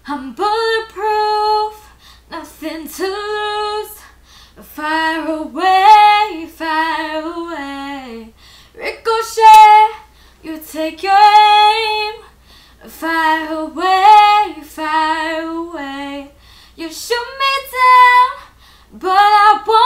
I'm bulletproof, nothing to lose. Fire away, fire away. Ricochet, you take your aim. Fire away, fire away. You shoot me down, but I won't.